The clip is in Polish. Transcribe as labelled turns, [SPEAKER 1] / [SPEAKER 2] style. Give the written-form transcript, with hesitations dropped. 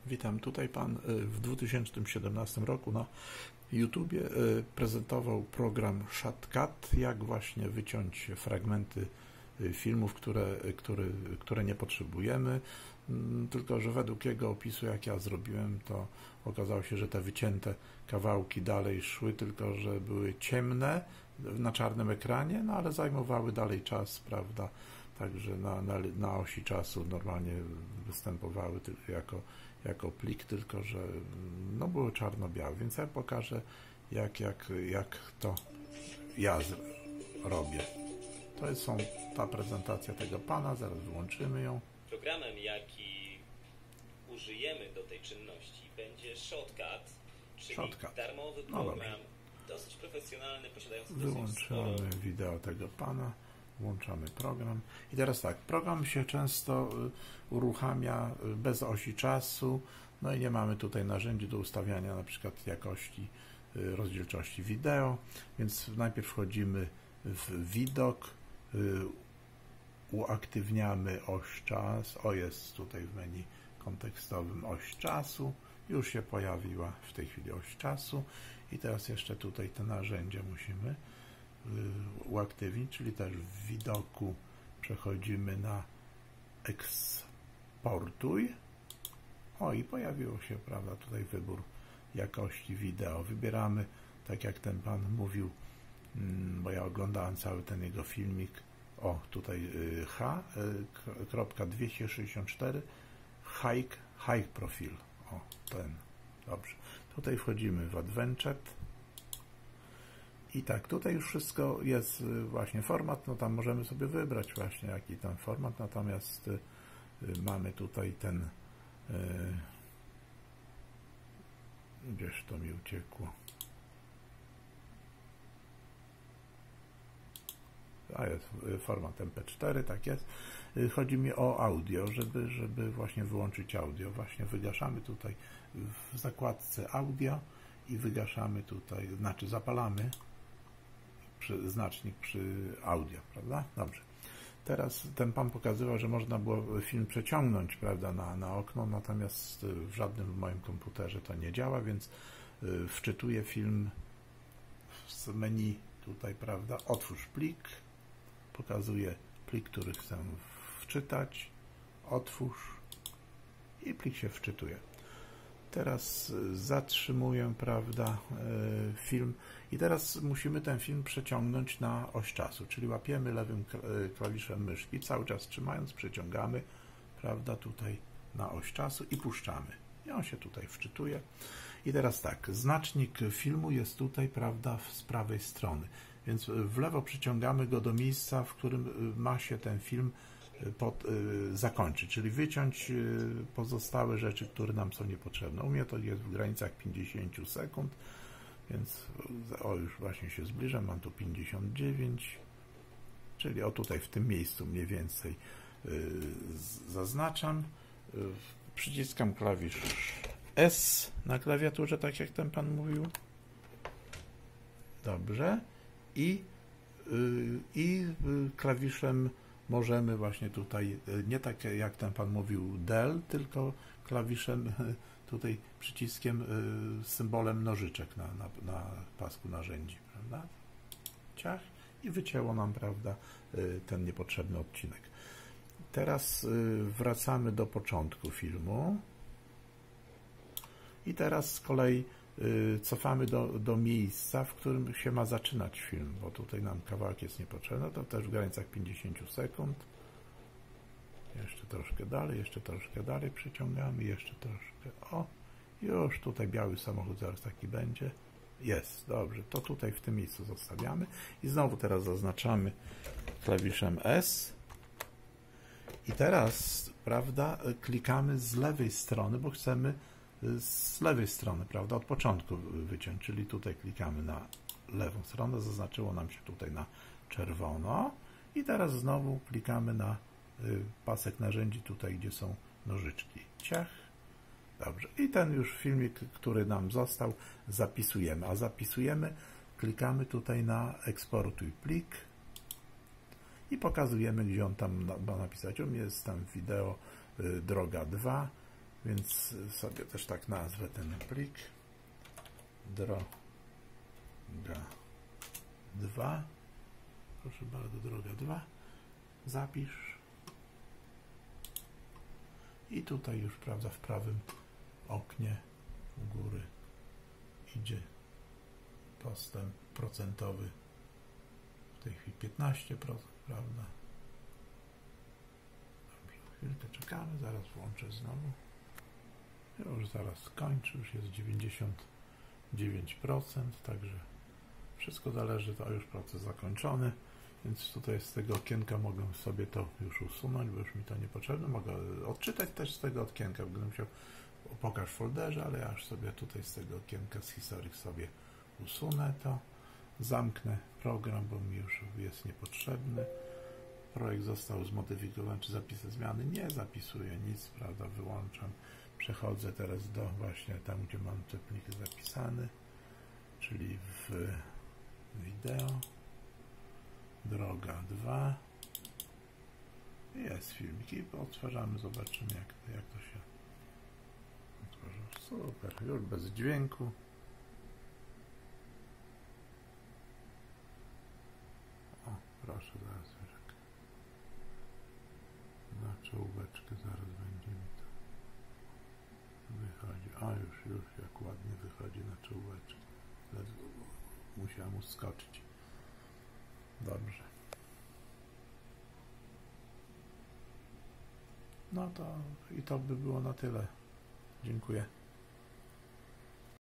[SPEAKER 1] Witam. Tutaj Pan w 2017 roku na YouTubie prezentował program Shotcut, jak właśnie wyciąć fragmenty filmów, które nie potrzebujemy. Tylko że według jego opisu, jak ja zrobiłem, to okazało się, że te wycięte kawałki dalej szły, tylko że były ciemne na czarnym ekranie, no ale zajmowały dalej czas, prawda? Także na osi czasu normalnie występowały jako plik, tylko że no, były czarno-białe, więc ja pokażę, jak to ja robię. To jest ta prezentacja tego pana, zaraz wyłączymy ją.
[SPEAKER 2] Programem, jaki użyjemy do tej czynności, będzie Shotcut, czyli darmowy program, dosyć profesjonalny, posiadający
[SPEAKER 1] Wyłączamy wideo tego pana, włączamy program. I teraz tak, program się często uruchamia bez osi czasu, no i nie mamy tutaj narzędzi do ustawiania na przykład jakości, rozdzielczości wideo, więc najpierw wchodzimy w widok, uaktywniamy oś czas, jest tutaj w menu kontekstowym oś czasu, już się pojawiła w tej chwili oś czasu i teraz jeszcze tutaj te narzędzia musimy uaktywnić, czyli też w widoku przechodzimy na eksportuj. I pojawiło się, prawda, tutaj wybór jakości wideo. Wybieramy, tak jak ten pan mówił, bo ja oglądałem cały ten jego filmik, tutaj H.264 high profile. Ten. Dobrze. Tutaj wchodzimy w Advanced. I tak, tutaj już wszystko jest, właśnie format, no tam możemy sobie wybrać właśnie jaki tam format, natomiast mamy tutaj ten, gdzieś to mi uciekło, jest format MP4, tak jest. Chodzi mi o audio, żeby właśnie wyłączyć audio. Właśnie wygaszamy tutaj w zakładce audio i wygaszamy tutaj, znaczy zapalamy znacznik przy audio, prawda? Dobrze. Teraz ten pan pokazywał, że można było film przeciągnąć, prawda, na okno, natomiast w żadnym w moim komputerze to nie działa, więc wczytuję film z menu tutaj, prawda, otwórz plik, pokazuje plik, który chcę wczytać, otwórz i plik się wczytuje. Teraz zatrzymuję, prawda, film i teraz musimy ten film przeciągnąć na oś czasu, czyli łapiemy lewym klawiszem myszki, cały czas trzymając, przeciągamy, prawda, tutaj na oś czasu i puszczamy. I on się tutaj wczytuje. I teraz tak, znacznik filmu jest tutaj, prawda, z prawej strony, więc w lewo przyciągamy go do miejsca, w którym ma się ten film zakończyć, czyli wyciąć pozostałe rzeczy, które nam są niepotrzebne. U mnie to jest w granicach 50 sekund, więc już właśnie się zbliżam, mam tu 59, czyli tutaj w tym miejscu mniej więcej zaznaczam, przyciskam klawisz S na klawiaturze, tak jak ten pan mówił. Dobrze. I klawiszem możemy właśnie tutaj, nie tak jak ten pan mówił del, tylko klawiszem tutaj przyciskiem z symbolem nożyczek na pasku narzędzi, prawda? Ciach i wycięło nam, prawda, ten niepotrzebny odcinek. Teraz wracamy do początku filmu i teraz z kolei cofamy do miejsca, w którym się ma zaczynać film, bo tutaj nam kawałek jest niepotrzebny, to też w granicach 50 sekund. Jeszcze troszkę dalej przyciągamy, jeszcze troszkę, już tutaj biały samochód zaraz taki będzie. Jest, dobrze, to tutaj w tym miejscu zostawiamy i znowu teraz zaznaczamy klawiszem S i teraz, prawda, klikamy z lewej strony, bo chcemy z lewej strony, prawda, od początku wyciąć, czyli tutaj klikamy na lewą stronę, zaznaczyło nam się tutaj na czerwono i teraz znowu klikamy na pasek narzędzi, tutaj gdzie są nożyczki, ciach, dobrze, i ten już filmik, który nam został, zapisujemy, klikamy tutaj na eksportuj plik i pokazujemy, gdzie on tam ma napisać. U mnie jest tam wideo droga 2, Więc sobie też tak nazwę ten plik. Droga 2. Proszę bardzo, droga 2. Zapisz. I tutaj już, prawda, w prawym oknie u góry idzie postęp procentowy. W tej chwili 15%, prawda? Dobrze, chwilkę czekamy, zaraz włączę znowu. Już zaraz skończy, już jest 99%, także wszystko zależy, to już proces zakończony, więc tutaj z tego okienka mogę sobie to już usunąć, bo już mi to niepotrzebne. Mogę odczytać też z tego okienka, będę musiał pokaż w folderze, ale ja już sobie tutaj z tego okienka z historii sobie usunę to, zamknę program, bo mi już jest niepotrzebny. Projekt został zmodyfikowany, czy zapisy zmiany? Nie zapisuję nic, prawda, wyłączam. Przechodzę teraz do właśnie tam, gdzie mam te pliki zapisane, czyli w wideo, droga 2, jest filmik i odtwarzamy, zobaczymy jak to się otworzy. Super, już bez dźwięku. O, proszę, zaraz na czołóweczkę zaraz będzie mi to wychodzi. A już jak ładnie wychodzi na czołóweczkę. Musiałem uskoczyć. Dobrze. No to i to by było na tyle. Dziękuję.